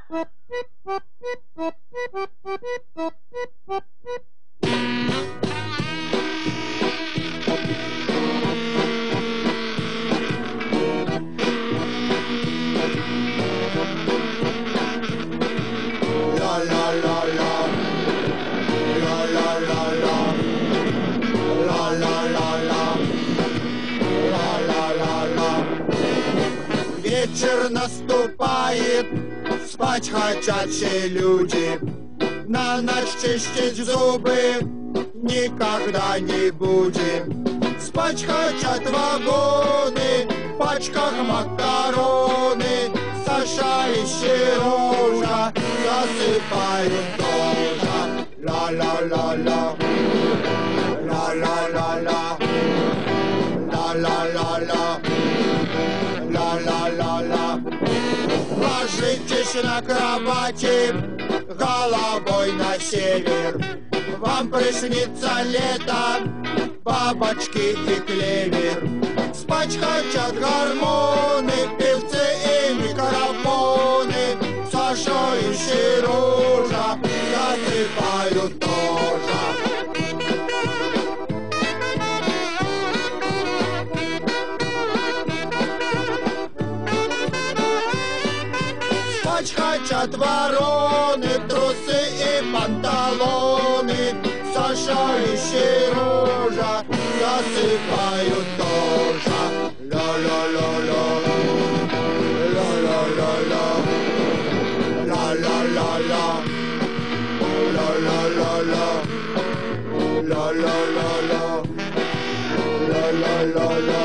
Вечер наступает, спать хотят все люди. На ночь чистить зубы никогда не будем. Спать хотят вагоны, в пачках макароны. Саша и Сережа засыпают тоже. Ла-ла-ла-ла, ла-ла-ла-ла, ла-ла-ла-ла, ла-ла-ла-ла. Ложитесь на кровати головой на север. Вам приснится лето, бабочки и клевер. Спать хотят гормоны, певцы и микрофоны. Саша и Сережа засыпают тоже. Спать хотят вороны, трусы и панталоны. Саша и Сережа засыпают тоже. Ла-ла-ла-ла, ла-ла-ла-ла, ла-ла-ла-ла, ла-ла-ла-ла, ла-ла-ла-ла, ла-ла-ла-ла.